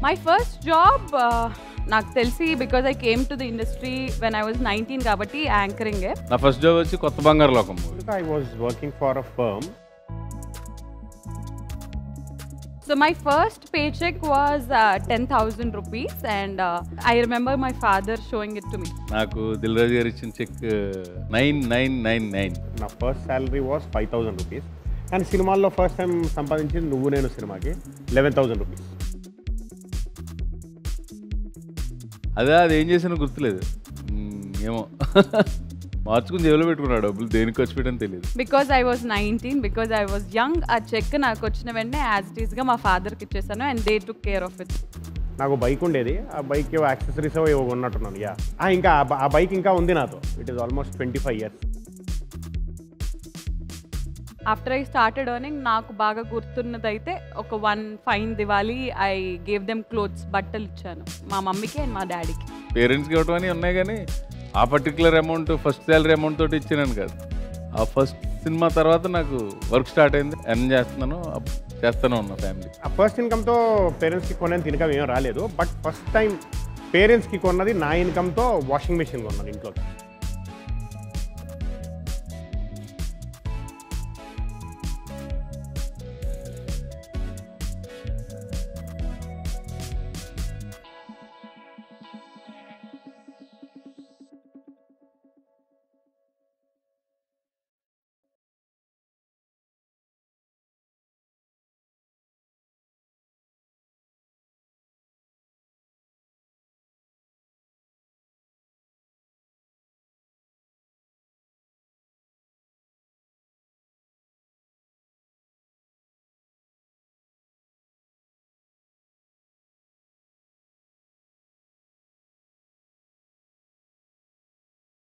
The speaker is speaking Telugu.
My first job, నాకు తెలిసి because I came to the industry when I was 19 కాబట్టి యాంకరింగ్. నా ఫస్ట్ జాబ్ వచ్చి కొత్త బంగారు లోకం. I was working for a firm. So my first paycheck was 10,000 rupees and I remember my father showing it to me. నాకు దిల్రాజు గారు ఇచ్చిన చెక్ 9999. నా ఫస్ట్ శాలరీ వాస్ 5,000 రూపీస్. కానీ సినిమాల్లో ఫస్ట్ టైం సంపాదించింది నువ్వు నేను సినిమాకి 11,000 రూపీస్. అదే అది ఏం చేసానో గుర్తులేదు. ఏమో మార్చుకుని జేబులో పెట్టుకున్నాడు డబ్బులు, దేనికి ఖర్చు పెట్టని తెలియదు. Because I was 19, because I was young. ఆ చెక్ నాకు వచ్చిన వెంటనే యాజ్ ఇట్ ఈస్గా మా ఫాదర్కి ఇచ్చేసాను and they took care of it. నాకు బైక్ ఉండేది, ఆ బైక్ ఏవో యాక్సెసరీస్ ఏవో ఉన్నట్టున్నాను. ఇంకా ఆ బైక్ ఇంకా ఉంది నాతో. It is almost 25 years. After I started earning నాకు బాగా గుర్తున్నదైతే ఒక 1 fine Diwali I gave them clothes, బట్టలు ఇచ్చాను మా మమ్మీకి అండ్ మా డాడీకి. పేరెంట్స్కి ఇవ్వటం అని ఉన్నాయి కానీ ఆ particular amount first salary amount తోటి ఇచ్చినాను కాదు. ఆ ఫస్ట్ సినిమా తర్వాత నాకు వర్క్ స్టార్ట్ అయింది, ఎర్న్ చేస్తూనే ఉన్నా ఫ్యామిలీ. ఆ ఫస్ట్ ఇన్కమ్తో పేరెంట్స్కి కొనేంత ఇన్కమ్ ఏం రాలేదు. బట్ ఫస్ట్ టైం పేరెంట్స్కి కొన్నది నా ఇన్కమ్తో వాషింగ్ మెషిన్ కొన్నాను ఇంట్లో.